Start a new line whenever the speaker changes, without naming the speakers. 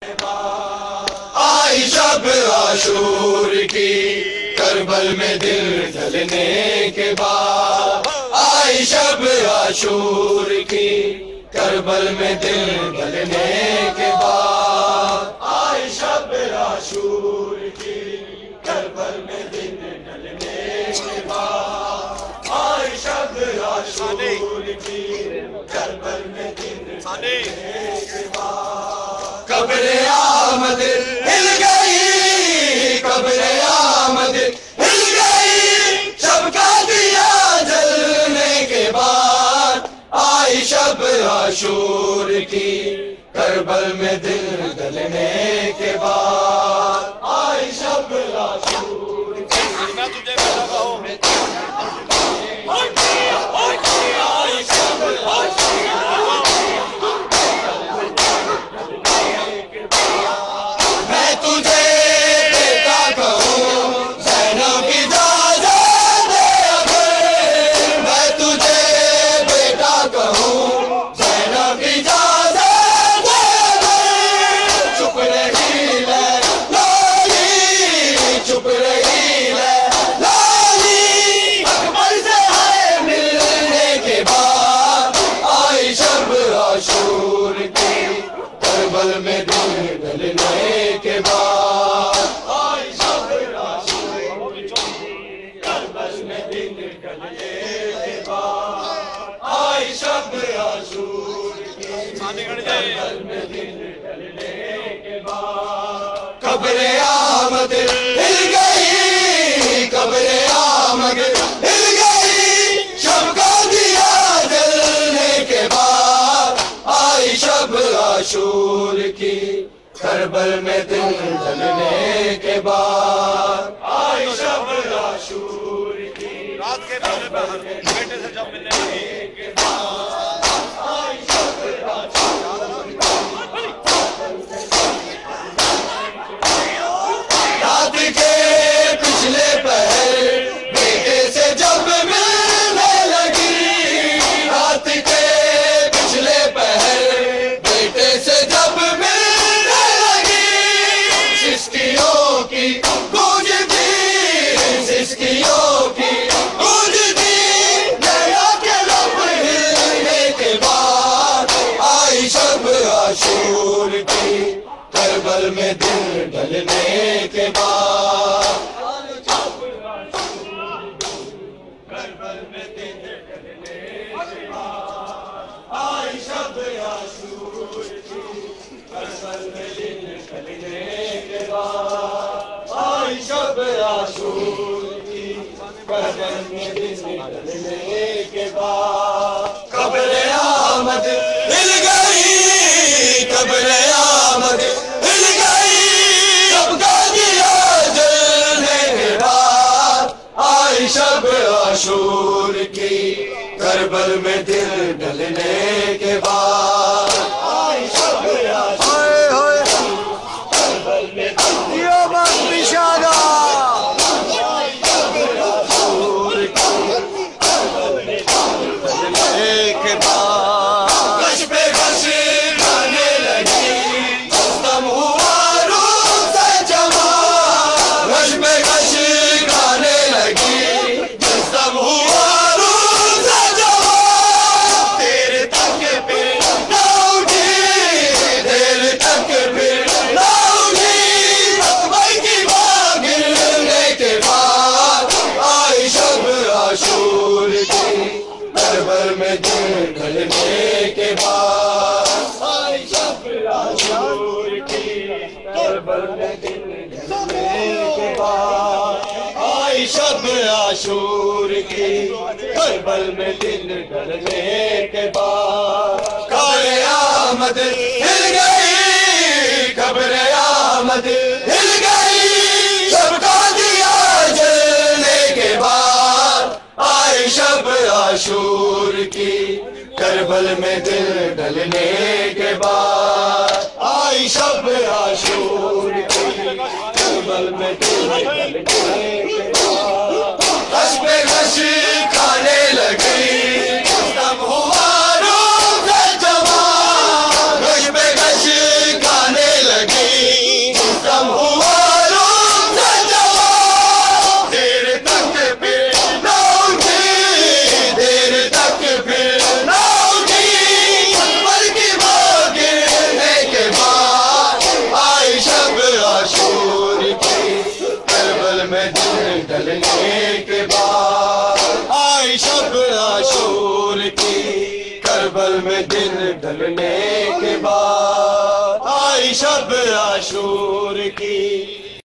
آئی شب عاشور کی کربل میں دل ڈھلنے کے بعد، آئی شب عاشور کی کربل میں دل ڈھلنے کے بعد، آئی شب عاشور کی کربل میں دل ڈھلنے کے بعد، آئی شب عاشور کی کربل میں دل ڈھلنے کے بعد، قبر آمد ہل گئی، قبر آمد ہل گئی، شب کا دیا جلنے کے بعد، آئی شب عاشور کی کربل میں دل ڈھلنے کے بعد، آئی شب عاشور کی میں تجھے لگاؤں میں دل ڈھلنے کے بعد، آئی شب عاشور کی کربل میں دل ڈھلنے کے بعد، آئی شب عاشور کی کربل میں دل ڈھلنے کے بعد، قبر آمد ہل گئی، قبر آمد ہل گئی، شب کا دیا جلنے کے بعد، آئی شب عاشور کی کربل میں دل ڈھلنے کے بعد، آئی شب عاشور کی رات کے بیٹے سے جب ملنے کے بعد، آئی شب عاشور رات کے پچھلے پہر بیٹے سے جب ملنے لگی، رات کے پچھلے پہر بیٹے سے جب ملنے لگی، سسکیوں کی گونج تھی، سسکیوں کی گونج تھی، نیا کے لب ہلنے کے بعد، آئی شب عاشور کی کربل میں دل ڈھلنے کے بعد، کربل میں دل ڈھلنے کے بعد، آئی شب عاشور کی کربل میں دل ڈھلنے کے بعد، آئی شب عاشور کی کربل میں دل ڈھلنے کے بعد، قبر آمد ہل گئی، قبر آمد ہل گئی، شب کا دیا جلنے کے بعد، آئی شب عاشور کی کربل میں دل ڈھلنے کے بعد، آئی شب عاشور کی کربل میں دل ڈھلنے کے بعد، آئی شب عاشور کی کربل میں دل ڈھلنے کے بعد، غش پہ غش کھانے لگی، دم ہوا روح سے جمع، غش پہ غش کھانے لگی، دم ہوا روح سے جمع، دیر تک پھر نہ اٹھی، دیر تک پھر نہ اٹھی، اکبر کی ماں گرنے کے بعد، آئی شب عاشور کی کربل میں دل ڈھلنے کے بعد، آئی شب عاشور کی کربل میں دل ڈھلنے کے بعد، آئی شب عاشور کی کربل میں دل ڈھلنے کے بعد، قبر آمد ہل گئی، قبر آمد ہل گئی، شب کا دیا جلنے کے بعد، آئی شب عاشور کی کربل میں دل ڈھلنے کے بعد، آئی شب عاشور کی کربل میں دل ڈھلنے کے بعد، غش پہ غش کھانے لگی، دم ہوا روح سے جمع، غش پہ غش کھانے لگی، میں دن ڈھلنے کے بعد آئی شب عاشور